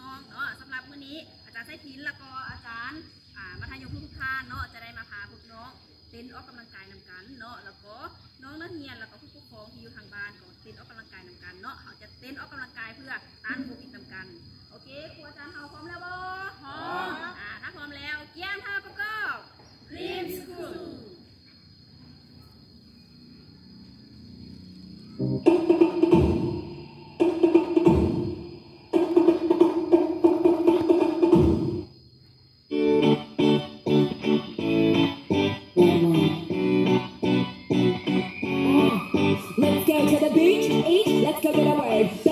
องเนาะสำหรับมื้อนี้อาจารย์ไส้พินแล้วก็อาจารย์มัธยมทุกท่านเนาะจะได้มาพาพวกน้องเต้นออกกำลังกายนำกันเนาะแล้วก็น้องนักเรียนแล้วก็ผู้ปกครองที่อยู่ทางบ้านก็เต้นออกกำลังกายนำกันเนาะเขาจะเต้นออกกำลังกายเพื่อต้านโควิดนำกันโอเคครูอาจารย์เขาพร้อมแล้วบ่พร้อมถ้าพร้อมแล้วเกียร์ท่าประกอบครีมสคูล Let's go to the beach, eat, let's go get a wave.